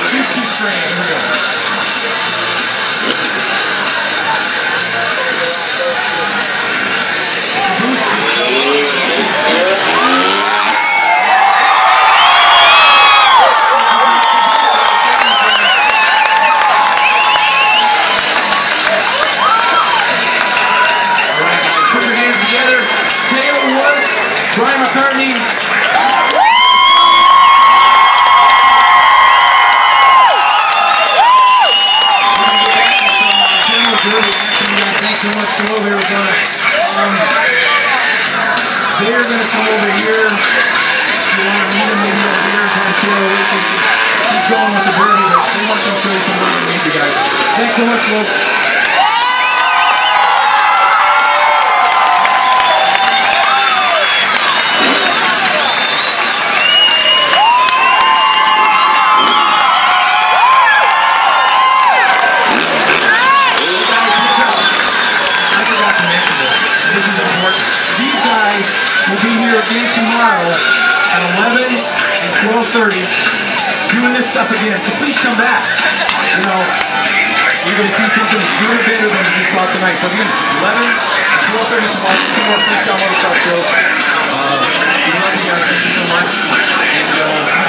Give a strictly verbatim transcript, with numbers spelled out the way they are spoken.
Two, two straight. Here we go. Brian McCartney. Thanks so much for over here with us. Um, they're going to come over here. You want to meet them maybe over here and kind of see how it is. Keep going with the birdie, but they want to show you some more to meet you guys. Thanks so much, folks. These guys will be here again tomorrow at eleven and twelve thirty doing this stuff again. So please come back. You know, you're going to see something really better than you saw tonight. So again, eleven and twelve thirty tomorrow. Two more freestyle motocross shows. Uh, we love you guys. Thank you so much. And, uh,